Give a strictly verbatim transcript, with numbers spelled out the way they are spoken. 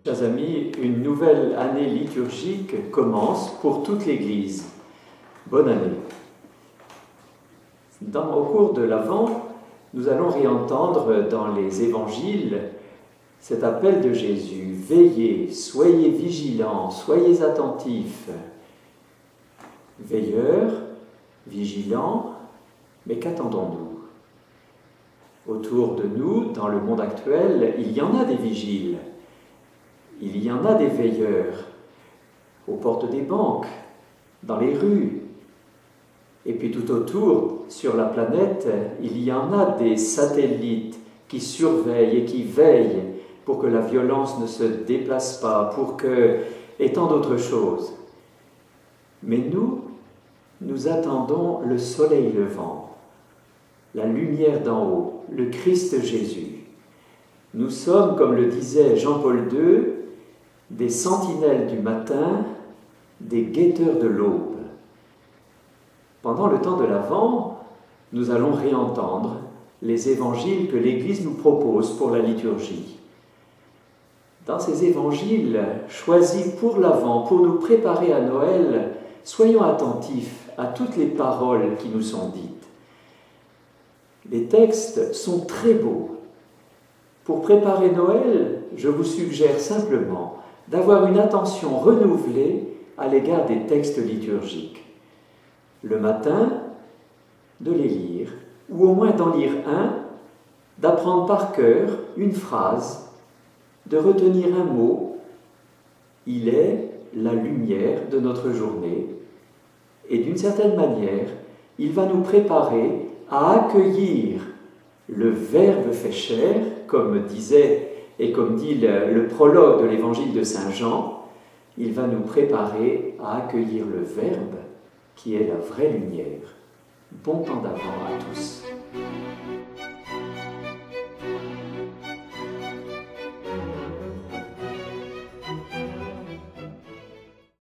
Chers amis, une nouvelle année liturgique commence pour toute l'Église. Bonne année. Dans, au cours de l'Avent, nous allons réentendre dans les évangiles cet appel de Jésus. Veillez, soyez vigilants, soyez attentifs. Veilleurs, vigilants, mais qu'attendons-nous? Autour de nous, dans le monde actuel, il y en a des vigiles. Il y en a des veilleurs aux portes des banques, dans les rues. Et puis tout autour, sur la planète, il y en a des satellites qui surveillent et qui veillent pour que la violence ne se déplace pas, pour que... et tant d'autres choses. Mais nous, nous attendons le soleil levant, la lumière d'en haut, le Christ Jésus. Nous sommes, comme le disait Jean-Paul deux, des sentinelles du matin, des guetteurs de l'aube. Pendant le temps de l'Avent, nous allons réentendre les évangiles que l'Église nous propose pour la liturgie. Dans ces évangiles choisis pour l'Avent, pour nous préparer à Noël, soyons attentifs à toutes les paroles qui nous sont dites. Les textes sont très beaux. Pour préparer Noël, je vous suggère simplement d'avoir une attention renouvelée à l'égard des textes liturgiques. Le matin, de les lire, ou au moins d'en lire un, d'apprendre par cœur une phrase, de retenir un mot. Il est la lumière de notre journée, et d'une certaine manière, il va nous préparer à accueillir le Verbe fait chair, comme disait et comme dit le, le prologue de l'évangile de Saint Jean. Il va nous préparer à accueillir le Verbe qui est la vraie lumière. Bon temps d'Avent à tous.